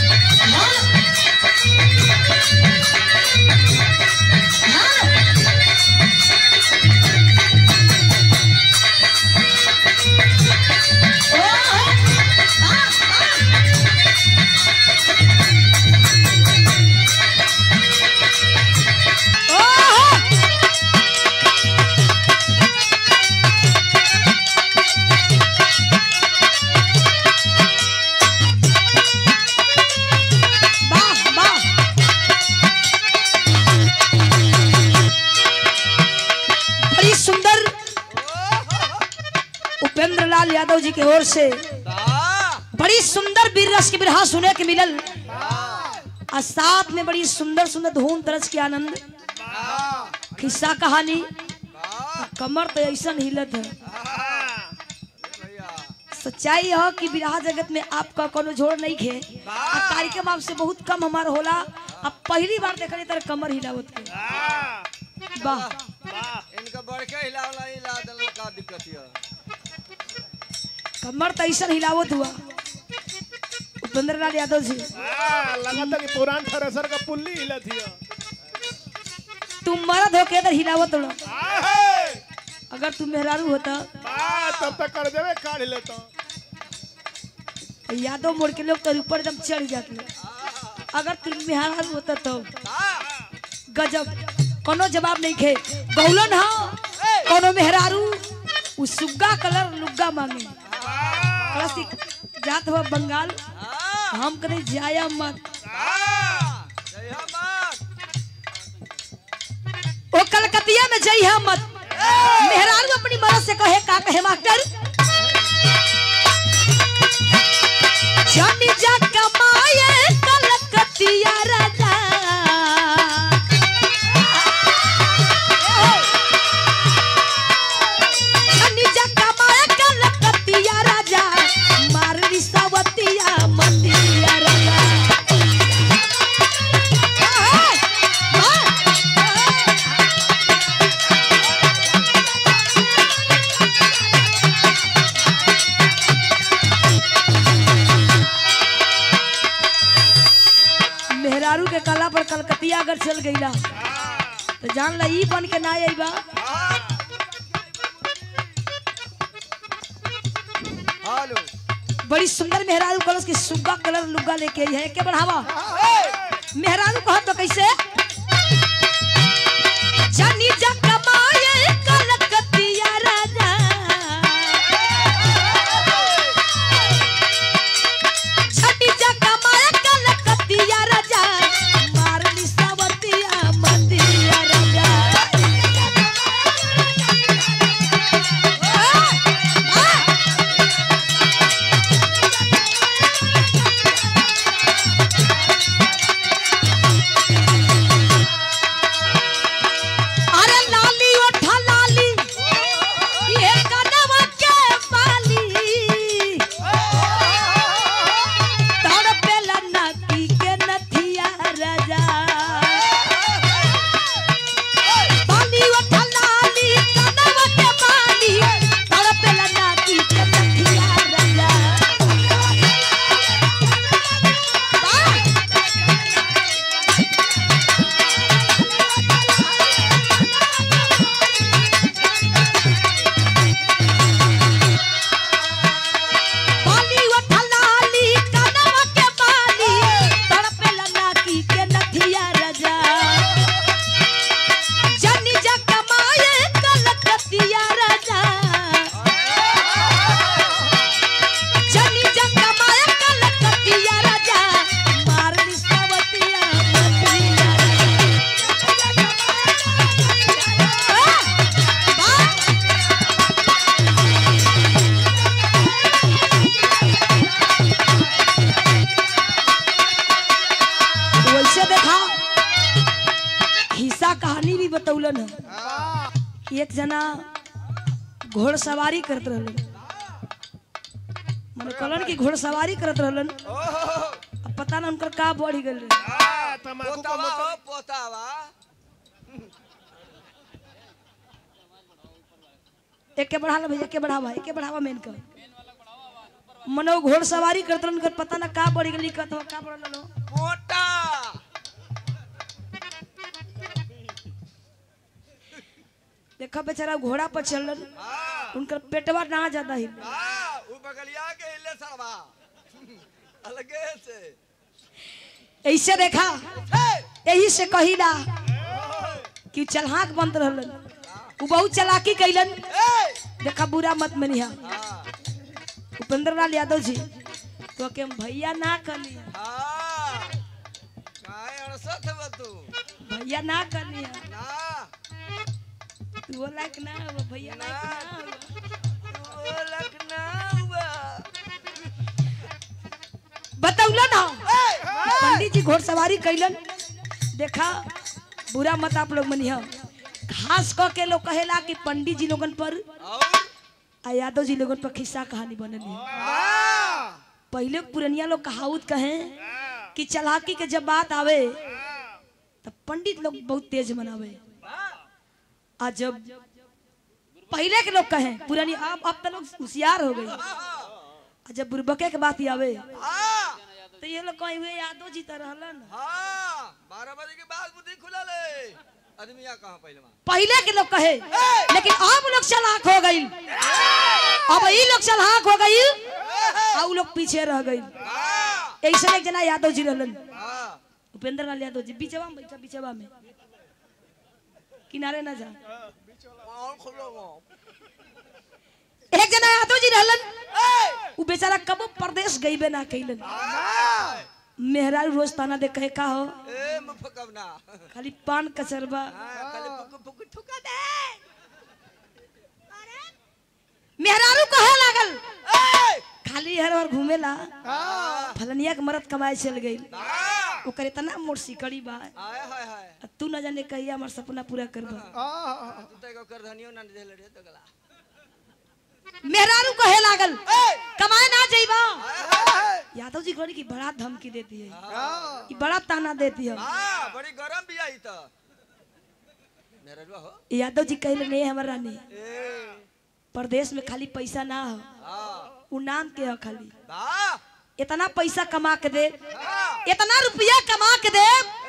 यादव जी की ओर से बड़ी सुंदर वीर रस की बिरहा सुने के मिलल और साथ में बड़ी सुंदर सुंदर धूम तरस के आनंद किस्सा कहानी कमर तो ऐसा हिलत है। सच्चाई है कि बिरहा जगत में आपका कोनो जोड़ नहीं खे। कार्यक्रम आपसे बहुत कम हमारा होला। अब पहली बार देखने तरह कमर हिलावत के वाह इनका बड़के हिलावला हिला देला का दिक्कत है। कमर तो ऐसा हिलावत हुआ उपेंद्र लाल यादव जी लगा कि पुरान थ्रेसर का पुल्ली हिलत हिया। तुम मर्द हो के इधर हिलावत हो। अगर तुम मेहरारू होता तब तक कर देवे काढ़ लेता। यादव मोड़ के लोग तो ऊपर एकदम चढ़ जाते। अगर तुम मेहरारू होता तो गजब कोनो जवाब नहीं खे। गौलन हाँ कोनो मेहरारू उस सुग्गा कलर लुग्गा मांगे जात हुआ बंगाल हम करें जाया मत ओ कलकतिया में जइहा मत। मेहरारू अपनी मर्द से कहे का कहे मास्टर जानी जा कमाए कलकतिया राजा जानी जा कमाए कलकतिया राजा मारनी सावतिया मतिया राजा। मेहरारू के कला पर कलकतिया अगर चल गईला तो जान ला ई बन के ना आईबा। बड़ी सुंदर मेहरारू कलश की सुग्गा कलर लुग्गा लेके आई है के बढ़ावा। मेहरारू कहा तो कैसे जानी जा कमाए कलकतिया राजा जानी जा कमाए कलकतिया राजा मारनी सावतिया मतिया राजा। अरे लाली ओठा लाली ये कनवा के बाली तड़पेला नाकी के नथिया राजा। लाली ओठा लाली कनवा के बाली तड़पेला नाकी के नथिया राजा। बाली ओठा लाली कनवा के बाली तड़पेला नाकी के नथिया राजा। जानी जा कमाए कलकतिया राजा जानी जा कमाए कलकतिया राजा मारनी सावतिया मतिया वैसे देखा हिस्सा कहानी भी बतौलन है कि एक जना घोड़सवारी करत रहलन। माने कहलन कि घोड़सवारी करत रहलन। अब पता ना उनकर का बढ़ गइल रहे। तमाकू का पोतावा मतलब हो पोतावा एक के बढ़ा लो भैया के बढ़ावा एक के बढ़ावा मेन का मनो घोड़ सवारी करत रहन कर पता ना का बढ़ गेली कत का बढ़ल लो मोटा देखा बेचारा घोड़ा पर चलन उनकर पेटवा ना ज्यादा ही ऊ बगलिया के हिले सरवा अलगे से ऐसे देखा यही से कहिला कि चलहाक बनत रहलन उ बहुत चालाकी कैलन देखा बुरा मत मनिहा उपेंद्र लाल यादव जी तो के भैया ना कली हां काय अड़सत बा तू भैया ना कली ना तू बोला कि ना वो भैया ना वो लखना हुआ बतौला ना पंडित जी घोड़सवारी कैलन देखा बुरा मत आप लोग मनिहा खास क के लोग कहेला कि पंडित जी लोगन पर और यादव जी लोगन पर खिस्सा कहानी बनली पहले पुरनिया लोग कहावत कहे कि चालाकी के जब बात आवे तब पंडित लोग बहुत तेज मनावे आज जब पहले के लोग कहे पुरानी अब तो लोग होशियार हो गई जब बुरबके के बात ही आवे तो ये लोग कहे हुए यादव जी तो रहलन हां 12 बजे के बाद बुद्धि खुला ले आदमिया कहां पहले के लोग कहे लेकिन अब लोग चालाक हो गई अब ई लोग चालाक हो गई और उ लोग पीछे रह गई ऐसे एक जना यादव जी रहलन उपेंद्र लाल यादव जी बीचवा में बैठा बीचवा में किनारे ना जा एक जना यादव जी रहलन उ बेचारा कबो परदेश गईबे ना कइलन मेहरारू रोज ताना दे कहे का हो ए मफकवना खाली पान कचरबा खाली पुक पुक ठुका दे मेहरारू कहे लागल खाली हर हर घूमेला फलनिया के मरद कमाए चल गई ओकर इतना मोर सिकड़ी बा हाय हाय हाय तू न जाने कहिया हमर सपना पूरा करबा तू त एगो कर धनियो ना देले रे तगला मेहरारू कहे लागल कमाए ना जाइबा यादव जी कहनी की बड़ा धमकी देती है ये बड़ा ताना देती है हां बड़ी गरम भी आई त मेरा रुआ हो यादव जी कहले नहीं हमर रानी ए परदेश में खाली पैसा ना हो हां उ नाम के हो खाली वाह इतना पैसा कमा के दे इतना रुपया कमा के दे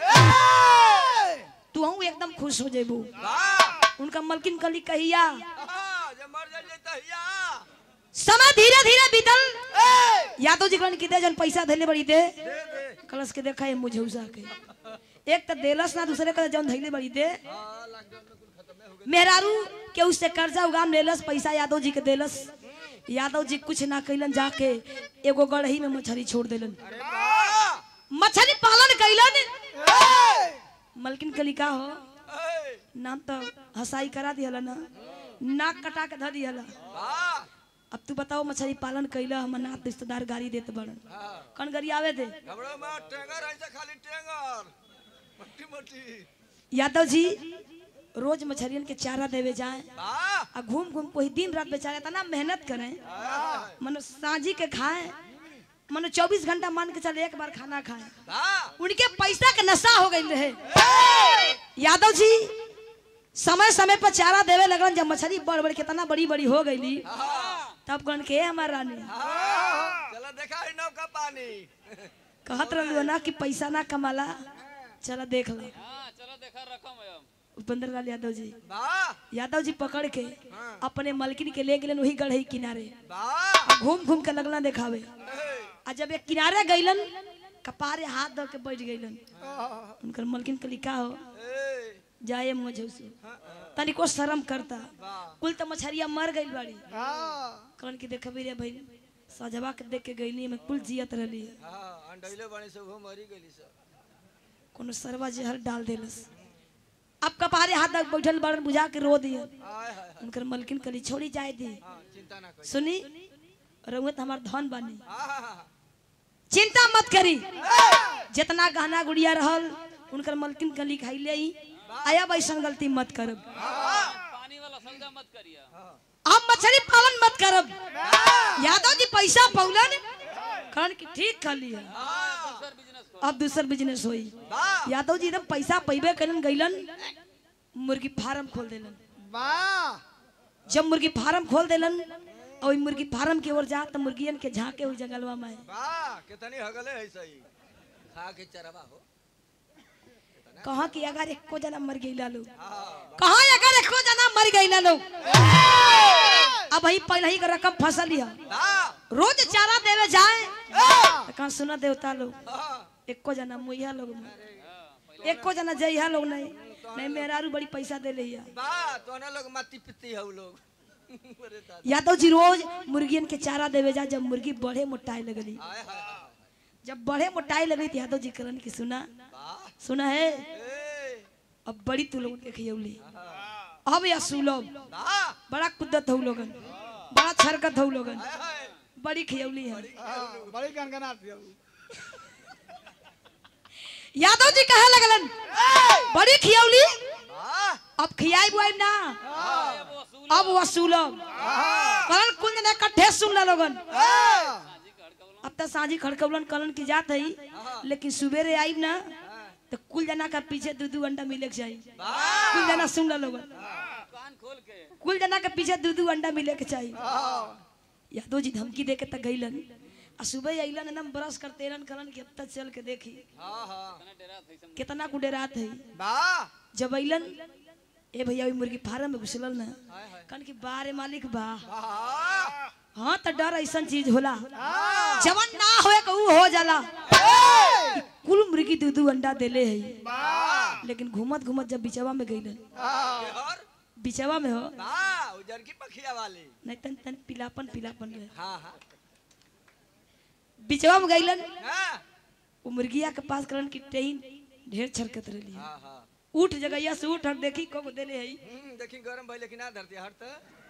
तू हूँ एकदम खुश हो जेबू वाह उनका मलकिन कली कहिया जब मर जाइए तहिया समय धीरे धीरे बीतल यादव जी कहन की दे जन पैसा धैले बड़ी दे कलश के देखा है मुझे उसा के एक तो देलस ना दूसरे का जन धैले बड़ी दे हां लॉकडाउन में कुल खत्म हो गई मेहरारू के उससे कर्जा उगाम लेलस पैसा यादव जी के देलस यादव जी कुछ ना कैलन जाके एगो गढ़ही में मछली छोड़ देलन अरे वाह मछली पालन कैलन मलकिन कली का हो नाम तो हसाई करा दिहला ना नाक कटा के ध दिहला वाह अब तू बताओ मछली पालन कैला हम नात रिश्तेदार गाड़ी देत बड़न कौन गाड़ी आवे दे घबड़ो में टेंगर ऐसे खाली टेंगर मोटी मोटी यादव जी रोज मछलियन के चारा देवे जाए वाह आ घूम घूम कोई दिन रात बेचारे इतना मेहनत करें मनो सांझी के खाए मनो 24 घंटा मान के चले एक बार खाना खाए वाह उनके पैसा के नशा हो गई रहे यादव जी समय समय पर चारा देवे लगन जब मछली बड़ बड़ कितना बड़ी बड़ी हो गई तब कौन के हमार रानी चलो देखा है नौका पानी कहत रहलू ना कि पैसा ना कमाला चला देख लो चलो देखा रकम है उपेंद्र लाल यादव जी वाह यादव जी पकड़ के अपने मलकिन के ले गेलन वही गढ़ई किनारे वाह घूम घूम के लगना देखावे आ जब एक किनारे गईलन कपारे हाथ धर के बैठ गईलन उनकर मलकिन के लिखा हो जाए मुझे तनिको शर्म करता कुल तो मछरिया मर गई बाड़ी कौन की देखबी रे भाई सजवा के देख के गईली में कुल जियत रहली हां अंडैले बने से वो मरी गईली सब कोनो सरवा जहर डाल देलस अब कपारे हाथ तक बैठल बड़न बुझा के रो दिए हाय हाय उनकर मलकिन कली छोड़ी जाए दी हां चिंता ना करी सुनी रहुत हमार धन बानी हां चिंता मत करी जितना गहना गुड़िया रहल उनकर मलकिन कली खाई ले आया वैसन गलती मत करब पानी वाला सौदा मत करिया अब मछली पालन मत करब यादव जी पैसा पौलन कहन की ठीक कर लिया अब दूसर बिजनेस होई यादव जी एकदम पैसा पैबे करन गइलन मुर्गी फार्म खोल देलन वाह जब मुर्गी फार्म खोल देलन और मुर्गी फार्म की ओर जा तो मुर्गियन के झांके हुई जंगलवा में वाह कितनी हगले है सही खा के चरवा हो कहा कि अगर एको जना मर गई लोग हाँ कहा अगर एको जना मर गई लोग अब ही पहले ही का रकम फसल लिया हाँ रोज चारा देवे जाए तो कहा सुना देवता लोग एको जना मुइया लोग एको जना जइहा लोग नहीं मेहरारू बड़ी पैसा दे ले वाह तो ना लोग मत्ती पित्ती है लोग यादव जी रोज मुर्गियन के चारा देवे जा जब मुर्गी बढ़े मोटाई लगली हाय हाय जब बढ़े मोटाई लगली तो यादव जी करन की सुना वाह सुना है ए अब बड़ी तू लोग देखियौली अब या सुलभ वाह बड़ा कुद्दत हो लोगन बड़ा छरकत हो लोगन हाय हाय बड़ी खियौली है बड़ी गनगनाती है यादव जी कहे लगलन बड़ी खियौली वाह अब खियाई बुआई ना अब वसूलब कलन कुंज ने कट्ठे सुन ला लोगन अब तो साझी खड़कौलन कलन की जात है लेकिन सुबेरे आई ना तो कुल जना का पीछे दू अंडा मिले के चाहिए कुल जना सुन ला लोगन कुल जना के पीछे दू अंडा मिले के चाहिए यादव जी धमकी दे के तक गईलन आ सुबह अइलन एकदम ब्रश करते रन कलन के अब तक चल के देखी हाँ हाँ कितना कुडे रात है वाह जब अइलन ए भैया वही मुर्गी फार्म में घुसलल ना हाय हाय कन की बारे मालिक बा वाह हाँ तो डर ऐसा चीज होला जवन ना होए कहू हो जाला कुल मुर्गी दू अंडा देले है लेकिन घूमत घूमत जब बिचवा में गईलन और बिचवा में हो वाह उजर की पखिया वाली नहीं तन तन पिलापन रहे हाँ हाँ बिचवा में गईलन हाँ वो मुर्गिया के पास करन की ट्रेन ढेर छरकत रही हाँ हाँ उठ जगैया से उठ हट देखी कब देले है देखी गरम भाई लेकिन ना धरती हट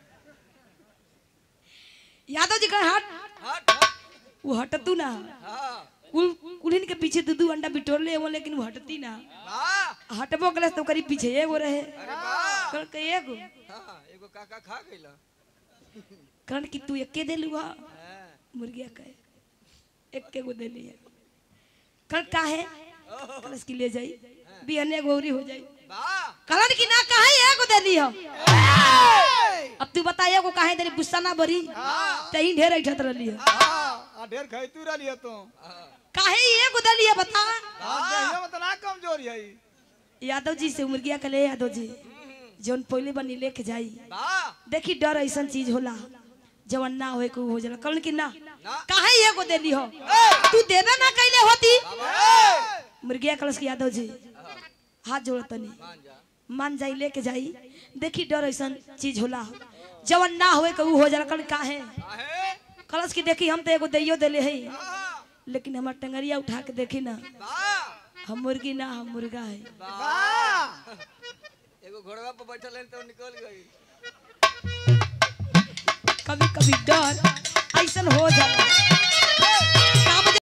यादव जी कहे हट हट हट वो हटतू ना हाँ कुलिन के पीछे दू अंडा बिटोर ले वो लेकिन वो हटती ना वाह हटबो गले तो करीब पीछे एगो रहे अरे वाह कल के एगो हाँ एगो काका खा गइला करण की तू एके दे लुआ हाँ मुर्गिया कहे एके गो दे लिया कल काहे कल इसकी ले जाई बिहने गौरी हो जाई वाह कलन की ना काहे एगो दे ली हो अब तू बता एगो काहे तेरी गुस्सा ना भरी तही ढेर ऐठत रहली है हां ढेर खाइतू रहली है तू काहे एगो दे लिया बता देहिया में तना कमजोरी है यादव जी से मुर्गिया के ले यादव जी जोन पहले बनी लेके जाई वाह देखी डर ऐसा चीज होला जवन ना होए को हो जाला कलन की ना ना। काहे एगो दे ली हो तू देबे ना कैले होती मुर्गिया कलश की यादव जी हाथ जोड़तनी मान जा मान जाई लेके जाई देखी डर ऐसा चीज होला जवन ना होए कहू हो जाला कल काहे आहे कलश की देखी हम तो एगो दैयो देले है हाँ लेकिन हमार टंगरिया उठा के देखी ना वाह हम मुर्गी ना हम मुर्गा है वाह एगो घोड़वा पर बैठल है तो निकल गई कभी कभी डर ऐसा हो जाला